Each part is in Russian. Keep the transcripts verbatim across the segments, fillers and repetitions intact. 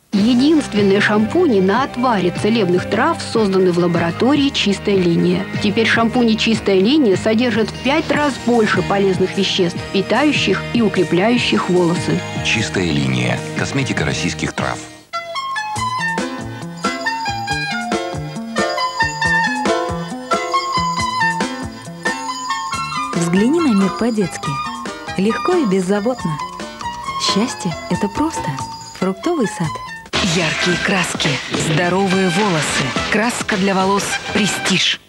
Единственные шампуни на отваре целебных трав созданы в лаборатории «Чистая линия». Теперь шампуни «Чистая линия» содержат в пять раз больше полезных веществ, питающих и укрепляющих волосы. «Чистая линия» – косметика российских трав. Взгляни на мир по-детски. Легко и беззаботно. Счастье – это просто фруктовый сад. Яркие краски, здоровые волосы, краска для волос «Престиж».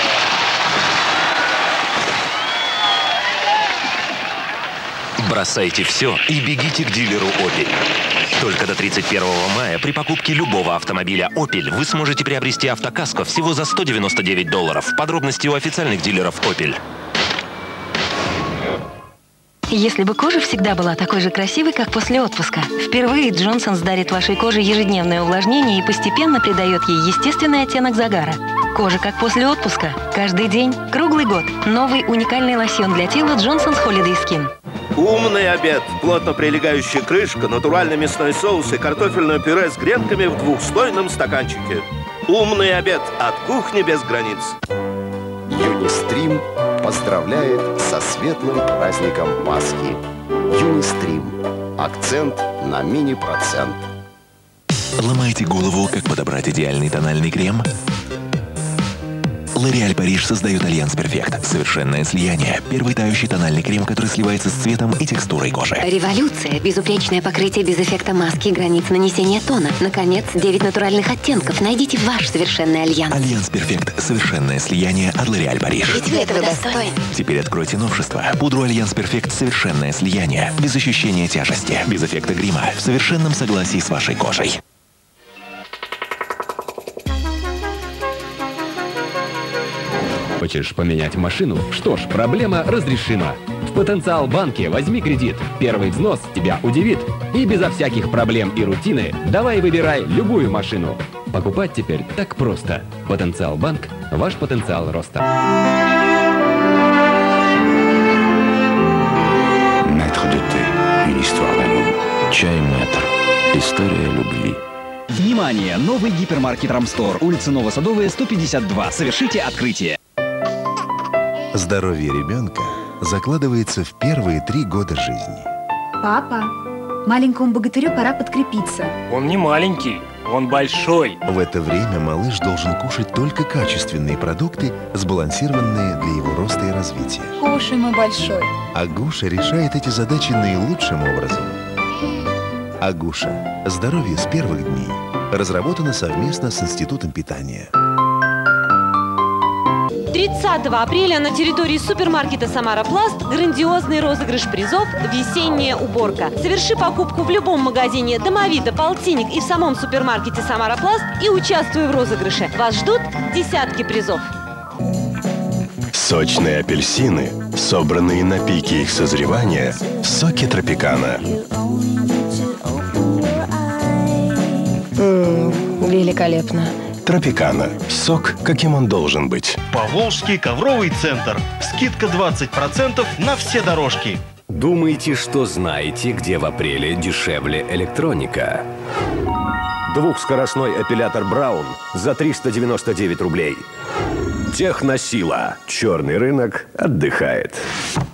Бросайте все и бегите к дилеру «Опель». Только до тридцать первого мая при покупке любого автомобиля «Опель» вы сможете приобрести автокаско всего за сто девяносто девять долларов. Подробности у официальных дилеров «Опель». Если бы кожа всегда была такой же красивой, как после отпуска, впервые Джонсонс дарит вашей коже ежедневное увлажнение и постепенно придает ей естественный оттенок загара. Кожа как после отпуска. Каждый день, круглый год. Новый уникальный лосьон для тела Джонсонс Holiday Skin. Умный обед. Плотно прилегающая крышка, натуральный мясной соус и картофельное пюре с гренками в двухслойном стаканчике. Умный обед от кухни без границ. Юнистрим поздравляет со светлым праздником Пасхи. Юнистрим. Акцент на мини-процент. Ломаете голову, как подобрать идеальный тональный крем? L'Oréal Париж создает Альянс Перфект. Совершенное слияние. Первый тающий тональный крем, который сливается с цветом и текстурой кожи. Революция. Безупречное покрытие без эффекта маски и границ нанесения тона. Наконец, девять натуральных оттенков. Найдите ваш совершенный альянс. Альянс Перфект. Совершенное слияние от L'Oréal Париж. Ведь вы этого достойны. Теперь откройте новшество. Пудру Альянс Перфект. Совершенное слияние. Без ощущения тяжести. Без эффекта грима. В совершенном согласии с вашей кожей. Хочешь поменять машину? Что ж, проблема разрешима. В Потенциал банке возьми кредит. Первый взнос тебя удивит. И безо всяких проблем и рутины давай выбирай любую машину. Покупать теперь так просто. Потенциал банк – ваш потенциал роста. Maître de thé. Une histoire d'amour. Чай Мэтр. История любви. Внимание! Новый гипермаркет Рамстор. Улица Новосадовая, сто пятьдесят два. Совершите открытие. Здоровье ребенка закладывается в первые три года жизни. Папа, маленькому богатырю пора подкрепиться. Он не маленький, он большой. В это время малыш должен кушать только качественные продукты, сбалансированные для его роста и развития. Кушай, мой большой. Агуша решает эти задачи наилучшим образом. Агуша. Здоровье с первых дней. Разработано совместно с Институтом питания. тридцатого апреля на территории супермаркета «Самара Пласт» грандиозный розыгрыш призов «Весенняя уборка». Соверши покупку в любом магазине «Домовита», «Полтинник» и в самом супермаркете «Самара Пласт» и участвуй в розыгрыше. Вас ждут десятки призов. Сочные апельсины, собранные на пике их созревания, соки Тропикана. Ммм, великолепно. Тропикана. Сок, каким он должен быть. Поволжский ковровый центр. Скидка двадцать процентов на все дорожки. Думаете, что знаете, где в апреле дешевле электроника? Двухскоростной эпилятор Браун за триста девяносто девять рублей. Техносила. Черный рынок отдыхает.